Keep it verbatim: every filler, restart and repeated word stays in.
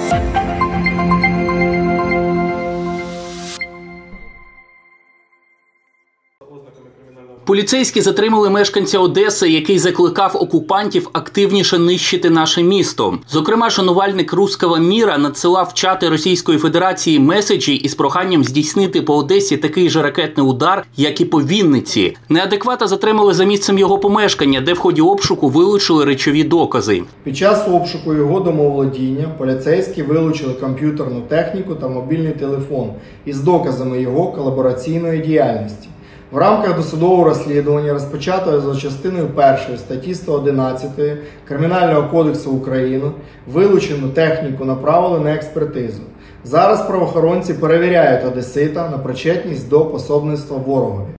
Поліцейські затримали мешканця Одеси, який закликав окупантів активніше нищити наше місто. Зокрема, шанувальник «Русского міра» надсилав в чати Російської Федерації меседжі із проханням здійснити по Одесі такий же ракетний удар, як і по Вінниці. Неадеквата затримали за місцем його помешкання, де в ході обшуку вилучили речові докази. Під час обшуку його домоволодіння поліцейські вилучили комп'ютерну техніку та мобільний телефон із доказами його колабораційної діяльності. В рамках досудового розслідування, розпочатого за частиною першої статті сто одинадцять Кримінального кодексу України, вилучену техніку направили на експертизу. Зараз правоохоронці перевіряють одесита на причетність до пособництва ворогові.